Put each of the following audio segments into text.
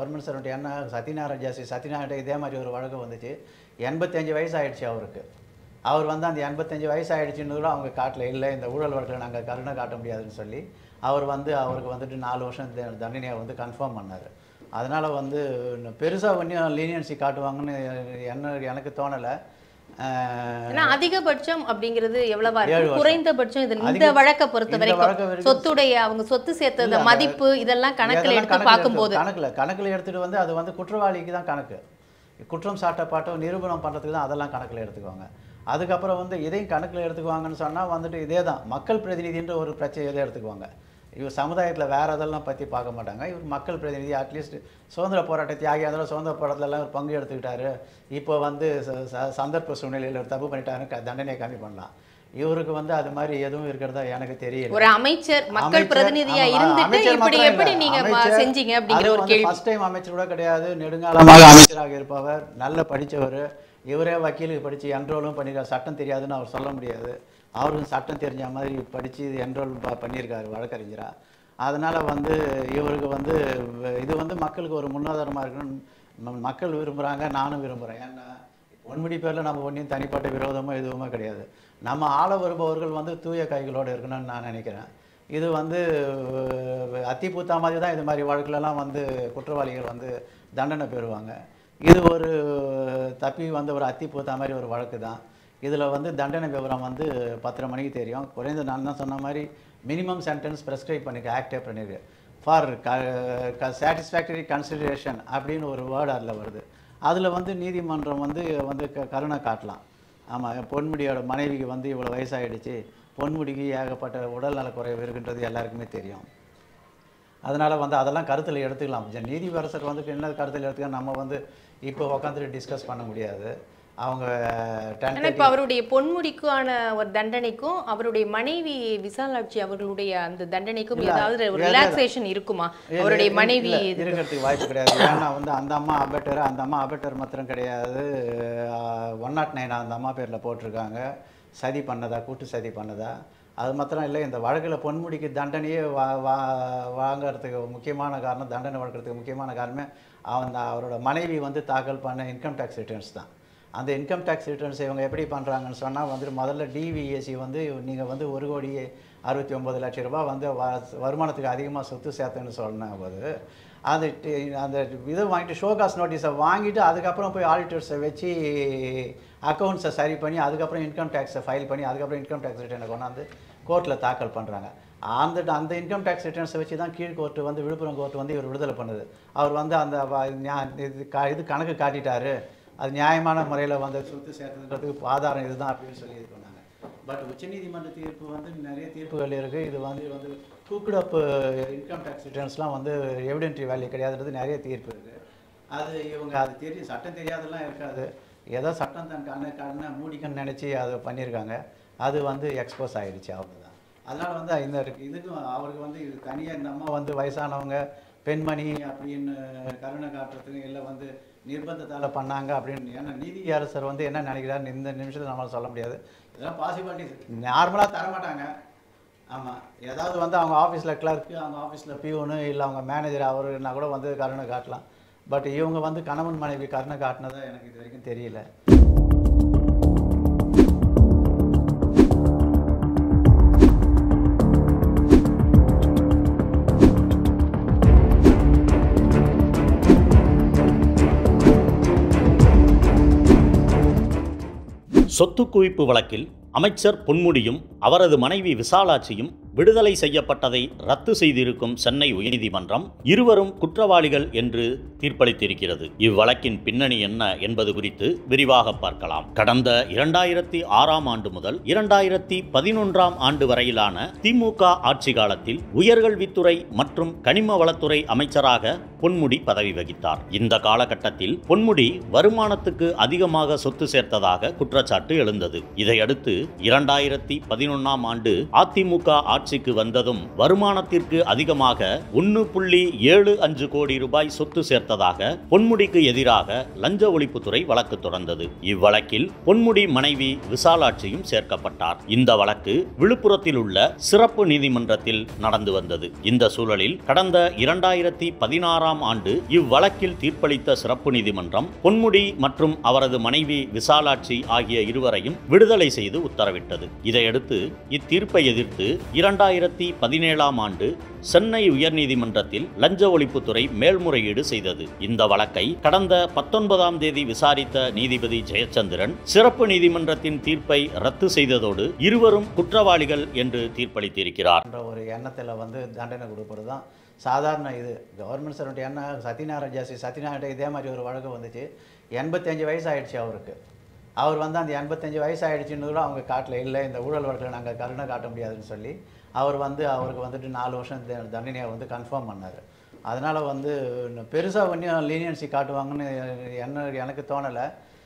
Government servant என்ன சத்யநாராயண ஜாஸ்தி சத்யநாராயண இதே மாதிரி ஒரு வழக்கு வந்துச்சு 85 வயசு ஆயிடுச்சு அவருக்கு அவர் வந்து அந்த 85 வயசு ஆயிடுச்சுன்னு கூட அவங்க காட்டல இல்லை இந்த ஊழல் வழக்கில் நாங்கள் கருணை காட்ட முடியாதுன்னு சொல்லி அவர் வந்து அவருக்கு வந்துட்டு 4 வருஷம் தண்டனையை வந்து கன்ஃபார்ம் பண்ணார் அதனால் வந்து பெருசாக ஒன்றும் லீனியன்சி காட்டுவாங்கன்னு எனக்கு தோணலை அதிகபட்சம் அப்படிங்கிறது எவ்வளவா இருக்கு குறைந்தபட்சம் இந்த வழக்கை பொறுத்த வரைக்கும் சொத்துடைய அவங்க சொத்து சேர்த்த மதிப்பு இதெல்லாம் கணக்கில் எடுத்து பார்க்கும்போது கணக்கில் எடுத்துட்டு வந்து அது வந்து குற்றவாளிக்கு தான் கணக்கு குற்றம் சாட்டப்பாட்டோ நிரூபணம் பண்ணுறதுக்கு தான் அதெல்லாம் கணக்கில் எடுத்துக்குவாங்க அதுக்கப்புறம் வந்து இதையும் கணக்கில் எடுத்துக்குவாங்கன்னு சொன்னால் வந்துட்டு இதே தான் மக்கள் பிரதிநிதின்ற ஒரு பிரச்சனை இதை எடுத்துக்குவாங்க இவர் சமுதாயத்தில் வேறு அதெல்லாம் பற்றி பார்க்க மாட்டாங்க இவர் மக்கள் பிரதிநிதி அட்லீஸ்ட் சுதந்திர போராட்ட தியாகியாக இருந்தாலும் சுதந்திர போராட்டத்திலலாம் ஒரு பங்கு எடுத்துக்கிட்டாரு இப்போ வந்து சந்தர்ப்ப சூழ்நிலையில் ஒரு தப்பு பண்ணிட்டாருன்னு தண்டனையை கம்மி பண்ணலாம் இவருக்கு வந்து அது மாதிரி எதுவும் இருக்கிறதா எனக்கு தெரியல ஒரு அமைச்சர் மக்கள் பிரதிநிதியா இருந்துட்டு இப்படி எப்படி நீங்க செஞ்சீங்க அப்படிங்கிற ஒரு கேள்வி ஃபர்ஸ்ட் டைம் அமைச்சர் கூட கிடையாது நெடுங்காலமாக அமைச்சராக இருப்பவர் நல்ல படித்தவர் இவரே வக்கீலுக்கு படித்து என்ரோலும் பண்ணியிருக்காரு சட்டம் தெரியாதுன்னு அவர் சொல்ல முடியாது அவருக்கும் சட்டம் தெரிஞ்ச மாதிரி படித்து என்ரோல் பண்ணியிருக்காரு வழக்கறிஞராக அதனால் வந்து இவருக்கு வந்து இது வந்து மக்களுக்கு ஒரு முன்னாதாரமாக இருக்கணும்னு மக்கள் விரும்புகிறாங்க நானும் விரும்புகிறேன் ஏன்னா பொன்முடி பேரில் நம்ம ஒன்றையும் தனிப்பட்ட விரோதமோ எதுவுமே கிடையாது நம்ம ஆள வருபவர்கள் வந்து தூய கைகளோடு இருக்கணும்னு நான் நினைக்கிறேன் இது வந்து அத்திப்பூத்தா மாதிரி தான் இது மாதிரி வழக்குலலாம் வந்து குற்றவாளிகள் வந்து தண்டனை பெறுவாங்க இது ஒரு தப்பி வந்து ஒரு அத்திப்பூத்தா மாதிரி ஒரு வழக்கு தான் இதில் வந்து தண்டனை விவரம் வந்து 10:30 மணிக்கு தெரியும் குறைந்த நான் தான் சொன்ன மாதிரி மினிமம் சென்டென்ஸ் ப்ரெஸ்கிரைப் பண்ணிக்க ஆக்டே பண்ணியிருக்கு ஃபார் சாட்டிஸ்ஃபேக்டரி கன்சிடரேஷன் அப்படின்னு ஒரு வேர்டு அதில் வருது அதில் வந்து நீதிமன்றம் வந்து கருணை காட்டலாம் ஆமாம் பொன்முடியோட மனைவிக்கு வந்து இவ்வளோ வயசாகிடுச்சு பொன்முடிக்கு ஏகப்பட்ட உடல்நல குறைவு இருக்குன்றது எல்லாருக்குமே தெரியும் அதனால் வந்து அதெல்லாம் கருத்தில் எடுத்துக்கலாம் நீதிபரசர் வந்து என்ன கருத்தில் எடுத்துக்க நம்ம வந்து இப்போ உட்காந்துட்டு டிஸ்கஸ் பண்ண முடியாது அவங்க இப்போ அவருடைய பொன்முடிக்கான ஒரு தண்டனைக்கும் அவருடைய மனைவி விசாலாட்சி அவர்களுடைய அந்த தண்டனைக்கும் ஏதாவது ஒரு ரிலாக்ஸேஷன் இருக்குமா அவருடைய மனைவி இருக்கிறதுக்கு வாய்ப்பு கிடையாது ஏன்னா வந்து அந்த அம்மா அபெட்டர் மாத்திரம் கிடையாது 109 அந்த அம்மா பேரில் போட்டிருக்காங்க சதி பண்ணதா கூட்டு சதி பண்ணதா அது மாத்திரம் இல்லை இந்த வழக்கில் பொன்முடிக்கு தண்டனையே வாங்கிறதுக்கு முக்கியமான காரணம் தண்டனை வழங்குறதுக்கு முக்கியமான காரணமே அவரோட மனைவி வந்து தாக்கல் பண்ண இன்கம் டேக்ஸ் ரிட்டர்ன்ஸ் தான் அந்த இன்கம் டேக்ஸ் ரிட்டர்ன்ஸ் இவங்க எப்படி பண்ணுறாங்கன்னு சொன்னால் வந்துட்டு முதல்ல டிவிஎஸ்சி வந்து நீங்கள் வந்து 1,69,00,000 ரூபாய் வந்து வருமானத்துக்கு அதிகமாக சொத்து சேர்த்துன்னு சொன்ன போது அது அந்த இதை வாங்கிட்டு ஷோகாஸ் நோட்டீஸை வாங்கிட்டு அதுக்கப்புறம் போய் ஆடிட்டர்ஸை வச்சு அக்கௌண்ட்ஸை சரி பண்ணி அதுக்கப்புறம் இன்கம் டேக்ஸை ஃபைல் பண்ணி அதுக்கப்புறம் இன்கம் டேக்ஸ் ரிட்டர்னை கொண்டாந்து கோர்ட்டில் தாக்கல் பண்ணுறாங்க அந்த இன்கம் டேக்ஸ் ரிட்டர்ன்ஸை வச்சு தான் கீழ் கோர்ட்டு வந்து விழுப்புரம் கோர்ட்டு வந்து இவர் விடுதலை பண்ணுது அவர் வந்து அந்த இது கணக்கு காட்டிட்டாரு அது நியாயமான முறையில் வந்து சொத்து சேர்த்ததுன்றதுக்கு ஆதாரம் இதுதான் அப்படின்னு சொல்லி இது பண்ணாங்க பட் உச்சநீதிமன்ற தீர்ப்பு வந்து நிறைய தீர்ப்புகள் இருக்குது இது வந்து டூக்குடப் இன்கம் டேக்ஸ் ரிட்டர்ன்ஸ்லாம் வந்து எவிடென்ட்ரி வேல்யூ கிடையாதுன்றது நிறைய தீர்ப்பு இருக்குது அது இவங்க அது தெரியும் சட்டம் தெரியாதெல்லாம் இருக்காது ஏதோ சட்டம் தன் கண்ணை மூடிக்கன்னு நினச்சி அதை பண்ணியிருக்காங்க அது வந்து எக்ஸ்போஸ் ஆகிடுச்சு அவ்வளோதான் அதனால் வந்து இந்த இதுக்கும் அவருக்கு வந்து இது தனியாக இந்த அம்மா வந்து வயசானவங்க பெண்மணி அப்படின்னு கருணை காட்டுறதுக்கு இல்லை வந்து நிர்பந்தத்தால் பண்ணாங்க அப்படின்னு ஏன்னா நீதியரசர் வந்து என்ன நினைக்கிறாரு இந்த நிமிஷத்தில் நம்மளால் சொல்ல முடியாது இதெல்லாம் பாசிபிலிட்டிஸ் நார்மலாக தரமாட்டாங்க ஆமாம் ஏதாவது வந்து அவங்க ஆஃபீஸில் கிளர்க்கு அவங்க ஆஃபீஸில் பியூனு இல்லை அவங்க மேனேஜர் அவருன்னா கூட வந்து கருணை காட்டலாம் பட் இவங்க வந்து கணவன் மனைவி கருணை காட்டினதை எனக்கு இது வரைக்கும் தெரியல சொத்து குவிப்பு வழக்கில் அமைச்சர் பொன்முடியும் அவரது மனைவி விசாலாட்சியும் விடுதலை செய்யப்பட்டதை ரத்து செய்திருக்கும் சென்னை உயர்நீதிமன்றம் இருவரும் குற்றவாளிகள் என்று தீர்ப்பளித்திருக்கிறது. இவ்வழக்கின் பின்னணி என்ன என்பது குறித்து விரிவாக பார்க்கலாம். கடந்த 2006ஆம் ஆண்டு முதல் 2011ஆம் ஆண்டு வரையிலான திமுக ஆட்சி காலத்தில் உயர்கல்வித்துறை மற்றும் கனிம வளத்துறை அமைச்சராக பொன்முடி பதவி வகித்தார். இந்த காலகட்டத்தில் பொன்முடி வருமானத்துக்கு அதிகமாக சொத்து சேர்த்ததாக குற்றச்சாட்டு எழுந்தது. இதையடுத்து 2011ஆம் ஆண்டு அதிமுக ஆட்சிக்கு வந்ததும் வருமானத்திற்கு அதிகமாக 1.75 கோடி ரூபாய் சொத்து சேர்த்ததாக பொன்முடிக்கு எதிராக லஞ்ச ஒழிப்புத்துறை வழக்கு தொடர்ந்தது. இவ்வழக்கில் பொன்முடி மனைவி விசாலாட்சியும் சேர்க்கப்பட்டார். இந்த வழக்கு விழுப்புரத்தில் உள்ள சிறப்பு நீதிமன்றத்தில் நடந்து வந்தது. இந்த சூழலில் கடந்த 2016 2016ஆம் ஆண்டு இவ்வழக்கில் தீர்ப்பளித்த சிறப்பு நீதிமன்றம் பொன்முடி மற்றும் அவரது மனைவி விசாலாட்சி ஆகிய இருவரையும் விடுதலை செய்து உத்தரவிட்டது. இதையடுத்து இத்தீர்ப்பை எதிர்த்து 2017ஆம் ஆண்டு சென்னை உயர்நீதிமன்றத்தில் லஞ்ச ஒழிப்புத்துறை மேல்முறையீடு செய்தது. இந்த வழக்கை கடந்த 19ஆம் தேதி விசாரித்த நீதிபதி ஜெயச்சந்திரன் சிறப்பு நீதிமன்றத்தின் தீர்ப்பை ரத்து செய்ததோடு இருவரும் குற்றவாளிகள் என்று தீர்ப்பளித்திருக்கிறார். ஒரு எண்ணத்தில் தண்டனை கொடுப்பது தான் சாதாரண இது. கவர்மெண்ட் சர்வெண்ட் என்ன சத்யநாராயண ஜாஸ்தி சத்யநாராயண இதே மாதிரி ஒரு வழக்கு வந்துச்சு. 85 வயசு ஆயிடுச்சு அவருக்கு. அவர் அந்த 85 வயசு ஆயிடுச்சுன்னு கூட அவங்க காட்டல. இல்லை, இந்த ஊழல் வழக்கில் நாங்கள் கருணை காட்ட முடியாதுன்னு சொல்லி அவர் அவருக்கு 4 வருஷம் தண்டனையை கன்ஃபார்ம் பண்ணார். அதனால் பெருசாக ஒன்றும் லீனியன்சி காட்டுவாங்கன்னு எனக்கு தோணலை.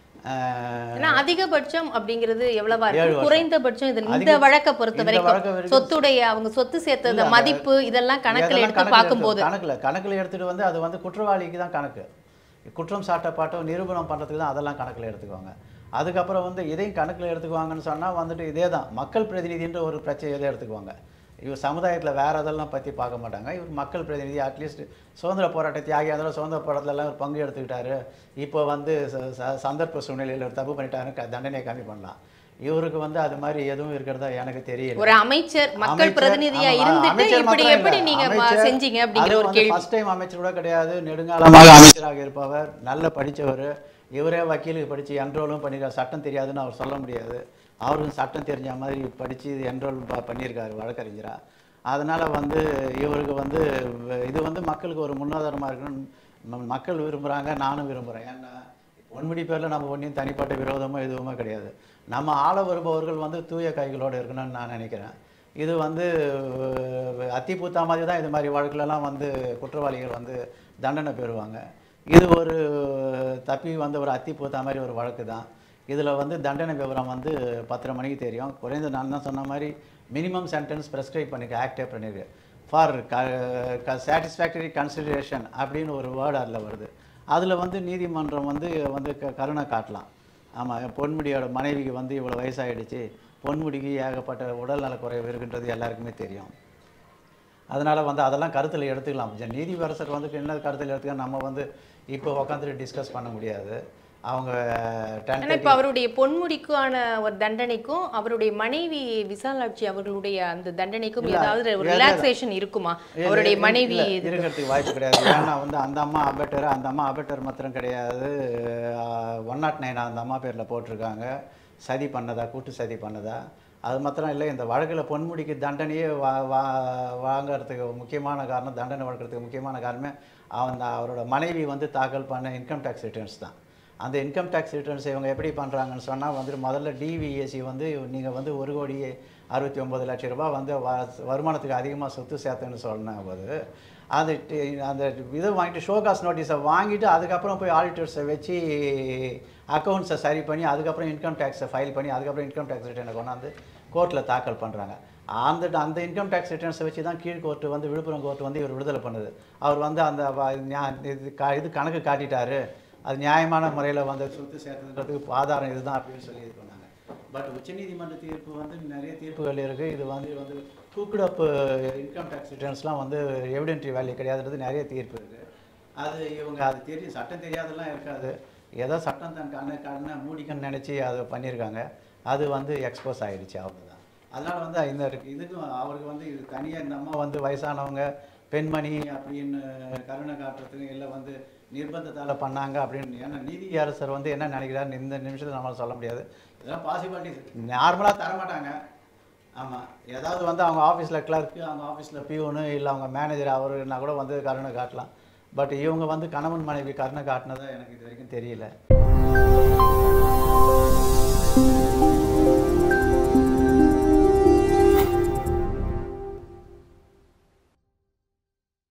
அதிகபட்சம் அப்படிங்கிறது எவ்வளவா இருக்கு? குறைந்தபட்சம் இந்த வழக்கை பொறுத்த வரைக்கும் சொத்துடைய அவங்க சொத்து சேர்த்தத மதிப்பு இதெல்லாம் கணக்கில் எடுத்து பார்க்கும்போது கணக்கில் எடுத்துட்டு அது குற்றவாளிக்கு தான் கணக்கு. குற்றம் சாட்டப்பாட்டோ நிரூபணம் பண்ணுறதுக்கு தான் அதெல்லாம் கணக்கில் எடுத்துக்குவாங்க. அதுக்கப்புறம் இதையும் கணக்கில் எடுத்துக்குவாங்கன்னு சொன்னால் இதே தான் மக்கள் பிரதிநிதின்ற ஒரு பிரச்சனை எதை எடுத்துக்குவாங்க. இவர் சமுதாயத்தில் வேறு அதெல்லாம் பற்றி பார்க்க மாட்டாங்க. இவர் மக்கள் பிரதிநிதி, அட்லீஸ்ட் சுதந்திர போராட்ட தியாகி, அதனால் சுதந்திர போராட்டத்திலலாம் ஒரு பங்கு எடுத்துக்கிட்டாரு. இப்போ சந்தர்ப்ப சூழ்நிலையில் ஒரு தப்பு பண்ணிட்டாருன்னு தண்டனையை கம்மி பண்ணலாம். இவருக்கு அது மாதிரி எதுவும் இருக்கிறதா எனக்கு தெரியல. ஒரு அமைச்சர் மக்கள் பிரதிநிதியா இருந்துட்டு இப்படி எப்படி நீங்க செஞ்சீங்க அப்படிங்கிற ஒரு கேள்வி. ஃபர்ஸ்ட் டைம் அமைச்சர் கூட கிடையாது, நெடுங்காலமாக அமைச்சராக இருப்பவர், நல்ல படித்தவர். இவரே வக்கீலுக்கு படித்து என்ரோலும் பண்ணியிருக்காரு. சட்டம் தெரியாதுன்னு அவர் சொல்ல முடியாது. அவருக்கும் சட்டம் தெரிஞ்ச மாதிரி படித்து என்ரோல் பண்ணியிருக்காரு வழக்கறிஞராக. அதனால் இவருக்கு இது மக்களுக்கு ஒரு முன்னாதாரமாக இருக்கணும். மக்கள் விரும்புகிறாங்க, நானும் விரும்புகிறேன். ஏன்னா பொன்முடி பேரில் நம்ம ஒன்றையும் தனிப்பட்ட விரோதமோ எதுவுமே கிடையாது. நம்ம ஆள வருபவர்கள் தூய கைகளோடு இருக்கணும்னு நான் நினைக்கிறேன். இது அத்திப்பூத்தா மாதிரி தான் இது மாதிரி வழக்குலலாம் குற்றவாளிகள் தண்டனை பெறுவாங்க. இது ஒரு தப்பி ஒரு அத்திப்பூத்தா மாதிரி ஒரு வழக்கு தான். இதில் தண்டனை விவரம் 10:30 மணிக்கு தெரியும். குறைந்த நான் தான் சொன்ன மாதிரி மினிமம் சென்டென்ஸ் ப்ரெஸ்கிரைப் பண்ணிக்க ஆக்டே பண்ணியிருக்கு. ஃபார் சாட்டிஸ்ஃபேக்டரி கன்சிடரேஷன் அப்படின்னு ஒரு வேர்டு அதில் வருது. அதில் நீதிமன்றம் கருணை காட்டலாம். ஆமாம், பொன்முடியோட மனைவிக்கு இவ்வளோ வயசாகிடுச்சு, பொன்முடிக்கு ஏகப்பட்ட உடல்நல குறைவு இருக்குன்றது எல்லாருக்குமே தெரியும். அதனால் அதெல்லாம் கருத்தில் எடுத்துக்கலாம். நீதிபரசர் என்ன கருத்தில் எடுத்துக்க நம்ம இப்போ உட்காந்துட்டு டிஸ்கஸ் பண்ண முடியாது. அவங்க இப்போ அவருடைய பொன்முடிக்கான ஒரு தண்டனைக்கும் அவருடைய மனைவி விசாலாட்சி அவர்களுடைய அந்த தண்டனைக்கும் ஏதாவது ஒரு ரிலாக்ஸேஷன் இருக்குமா? அவருடைய மனைவி இருக்கிறதுக்கு வாய்ப்பு கிடையாது. ஏன்னா அந்த அம்மா அபெட்டர் மாத்திரம் கிடையாது, 109 அந்த அம்மா பேரில் போட்டிருக்காங்க. சதி பண்ணதா, கூட்டு சதி பண்ணதா. அது மாத்திரம் இல்லை, இந்த வழக்கில் பொன்முடிக்கு தண்டனையே வாங்கிறதுக்கு முக்கியமான காரணம், தண்டனை வழங்குறதுக்கு முக்கியமான காரணமே அவரோட மனைவி தாக்கல் பண்ண இன்கம் டேக்ஸ் ரிட்டர்ன்ஸ் தான். அந்த இன்கம் டேக்ஸ் ரிட்டர்ன்ஸ் இவங்க எப்படி பண்ணுறாங்கன்னு சொன்னால் முதல்ல டிவிஎஸ்சி நீங்கள் 1,69,00,000 ரூபா வருமானத்துக்கு அதிகமாக சொத்து சேர்த்துன்னு சொன்ன போது அது அந்த இதை வாங்கிட்டு ஷோகாஸ் நோட்டீஸை வாங்கிட்டு அதுக்கப்புறம் போய் ஆடிட்டர்ஸை வச்சு அக்கௌண்ட்ஸை சரி பண்ணி அதுக்கப்புறம் இன்கம் டேக்ஸை ஃபைல் பண்ணி அதுக்கப்புறம் இன்கம் டேக்ஸ் ரிட்டர்னை கொண்டாந்து கோர்ட்டில் தாக்கல் பண்ணுறாங்க. அந்த இன்கம் டேக்ஸ் ரிட்டர்ன்ஸை வச்சு தான் கீழ் கோர்ட்டு விழுப்புரம் கோர்ட்டு இவர் விடுதலை பண்ணுது. அவர் அந்த இது கணக்கு காட்டிட்டாரு, அது நியாயமான முறையில் சொத்து சேர்த்துன்றதுக்கு ஆதாரம் இதுதான் அப்படின்னு சொல்லி இது பண்ணாங்க. பட் உச்சநீதிமன்ற தீர்ப்பு நிறைய தீர்ப்புகள் இருக்குது. இது டூக்குட் அப் இன்கம் டேக்ஸ் ரிட்டர்ன்ஸ்லாம் எவிடென்ட்ரி வேல்யூ கிடையாதுன்றது நிறைய தீர்ப்பு இருக்குது. அது இவங்க அது தெரியும், சட்டம் தெரியாதெல்லாம் இருக்காது. ஏதோ சட்டம் தன் கண்ணை மூடிக்கன்னு நினச்சி அதை பண்ணியிருக்காங்க. அது எக்ஸ்போஸ் ஆகிடுச்சு, அவ்வளோதான். அதனால் இந்த இதுக்கும் அவருக்கு இது தனியாக இந்த அம்மா வயசானவங்க பெண்மணி அப்படின்னு கருணை காட்டுறதுக்கு இல்லை நிர்பந்தத்தால் பண்ணாங்க அப்படின்னு. ஏன்னா நீதி அரசர் என்ன நினைக்கிறாருன்னு இந்த நிமிஷத்தில் நம்மளால் சொல்ல முடியாது. இதெல்லாம் பாசிபிலிட்டிஸ் நார்மலாக தரமாட்டாங்க. ஆமாம், ஏதாவது அவங்க ஆஃபீஸில் கிளர்க்கு, அவங்க ஆஃபீஸில் பியூனு, இல்லை அவங்க மேனேஜர் அவருன்னா கூட கருணை காட்டலாம். பட் இவங்க கணவன் மனைவி கருணை காட்டினதா எனக்கு இது வரைக்கும் தெரியல.